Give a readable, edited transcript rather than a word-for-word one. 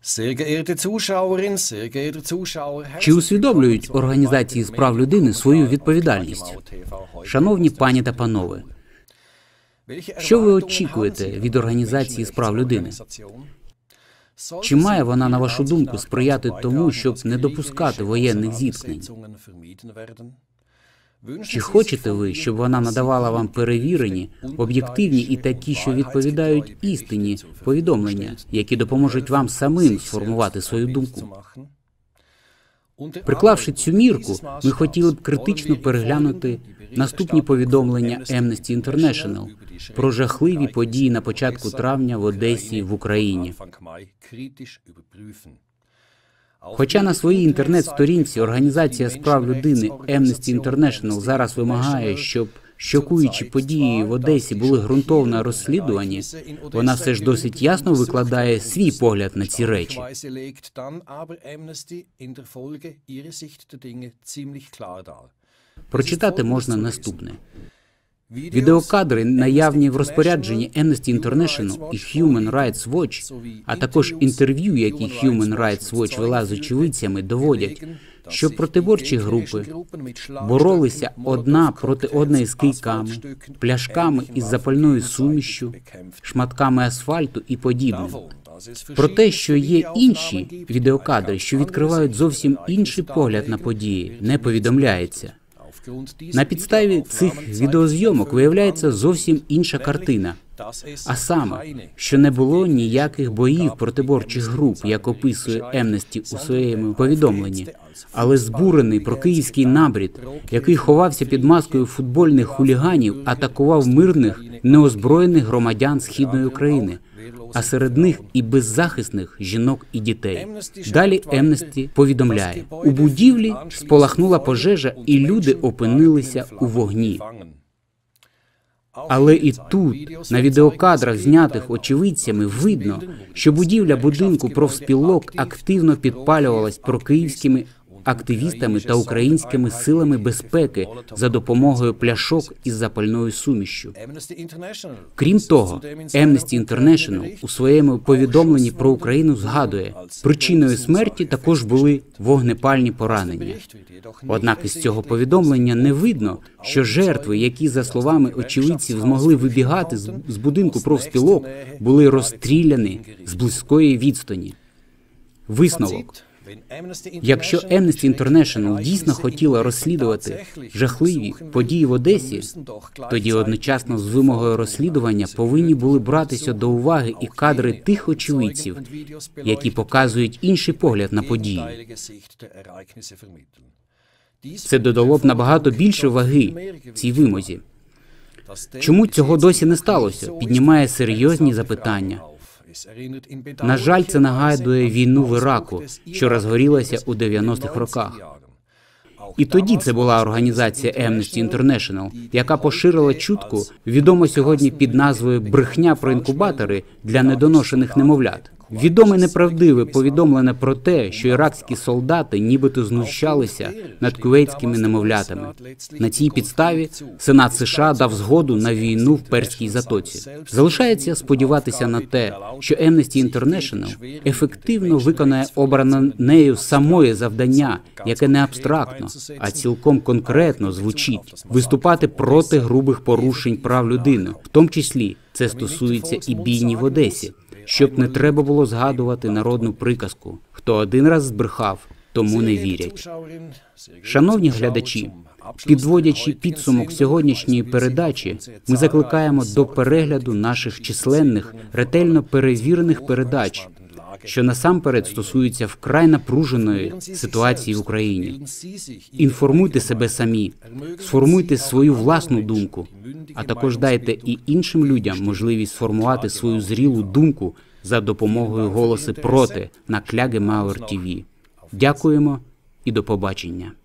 Чи усвідомлюють організації з прав людини свою відповідальність? Шановні пані та панове, що ви очікуєте від організації з прав людини? Чи має вона, на вашу думку, сприяти тому, щоб не допускати воєнних зіткнень? Чи хочете ви, щоб вона надавала вам перевірені, об'єктивні і такі, що відповідають істині, повідомлення, які допоможуть вам самим сформувати свою думку? Приклавши цю мірку, ми хотіли б критично переглянути наступні повідомлення Amnesty International про жахливі події на початку травня в Одесі, в Україні. Хоча на своїй інтернет-сторінці Організація з прав людини Amnesty International зараз вимагає, щоб шокуючі події в Одесі були ґрунтовно розслідувані, вона все ж досить ясно викладає свій погляд на ці речі. Прочитати можна наступне. Відеокадри, наявні в розпорядженні Amnesty International і Human Rights Watch, а також інтерв'ю, які Human Rights Watch вела з очевидцями, доводять, що протиборчі групи боролися одна проти одної з кийками, пляшками із запальною сумішшю, шматками асфальту і подібним. Про те, що є інші відеокадри, що відкривають зовсім інший погляд на події, не повідомляється. На підставі цих відеозйомок виявляється зовсім інша картина. А саме, що не було ніяких боїв протиборчих груп, як описує Amnesty у своєму повідомленні, але збурений прокиївський набрід, який ховався під маскою футбольних хуліганів, атакував мирних, неозброєних громадян Східної України, а серед них і беззахисних жінок і дітей. Далі Amnesty повідомляє, у будівлі спалахнула пожежа і люди опинилися у вогні. Але і тут, на відеокадрах, знятих очевидцями, видно, що будівля будинку профспілок активно підпалювалась прокиївськими активістами та українськими силами безпеки за допомогою пляшок із запальною сумішшю. Крім того, Amnesty International у своєму повідомленні про Україну згадує, причиною смерті також були вогнепальні поранення. Однак із цього повідомлення не видно, що жертви, які, за словами очевидців, змогли вибігати з будинку профспілок, були розстріляні з близької відстані. Висновок. Якщо Amnesty International дійсно хотіла розслідувати жахливі події в Одесі, тоді одночасно з вимогою розслідування повинні були братися до уваги і кадри тих очевидців, які показують інший погляд на події. Це додало б набагато більше ваги цій вимозі. Чому цього досі не сталося? Піднімає серйозні запитання. На жаль, це нагадує війну в Іраку, що розгорілася у 90-х роках. І тоді це була організація Amnesty International, яка поширила чутку, відому сьогодні під назвою «Брехня про інкубатори для недоношених немовлят». Відоме неправдиве повідомлення про те, що іракські солдати нібито знущалися над кувейтськими немовлятами. На цій підставі Сенат США дав згоду на війну в Перській затоці. Залишається сподіватися на те, що Amnesty International ефективно виконає обране нею самої завдання, яке не абстрактно, а цілком конкретно звучить – виступати проти грубих порушень прав людини, в тому числі це стосується і бійні в Одесі. Щоб не треба було згадувати народну приказку «Хто один раз збрехав, тому не вірять». Шановні глядачі, підводячи підсумок сьогоднішньої передачі, ми закликаємо до перегляду наших численних, ретельно перевірених передач, що насамперед стосуються вкрай напруженої ситуації в Україні. Інформуйте себе самі, сформуйте свою власну думку, а також дайте і іншим людям можливість сформувати свою зрілу думку за допомогою «Голоси проти» на Klagemauer TV. Дякуємо і до побачення.